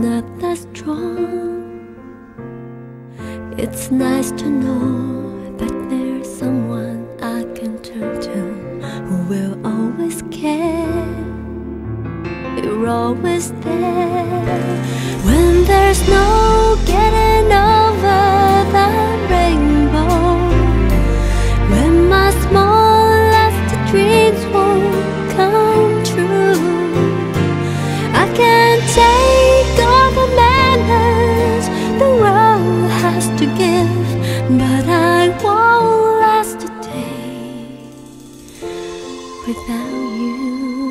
not that strong. It's nice to know that there's someone I can turn to who will always care. You're always there when there's no getting over the rainbow. When my smallest dreams won't come true, I can't take all the manners the world has to give, but I won't last a day without you.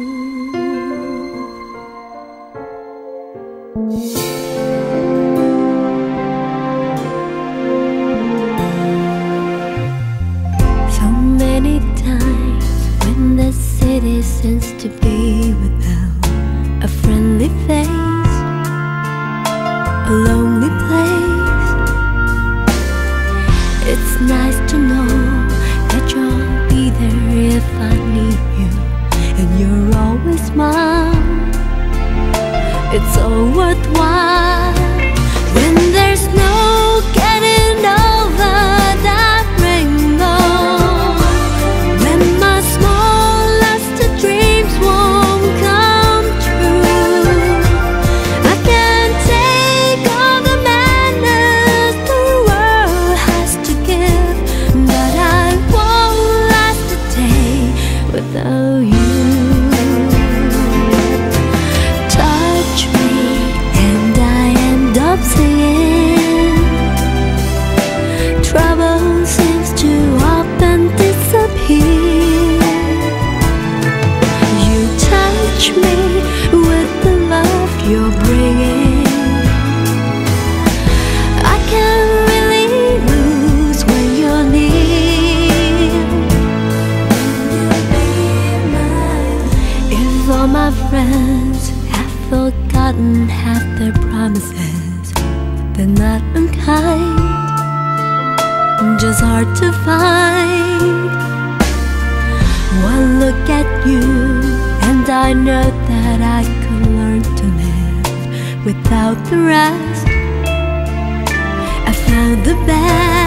So many times when the city seems to be without a friendly face, a lonely place, it's nice to know that you'll be there if I need you, and you're always mine. It's all worthwhile when there's no getting over that rainbow. When my smallest dreams won't come true, I can't take all the manners the world has to give, but I won't last a day without you. Singing, trouble seems to often disappear. You touch me with the love you're bringing. I can't really lose when you're near. If all my friends have forgotten half their promises, they're not unkind, just hard to find. One look at you and I know that I could learn to live without the rest. I found the best.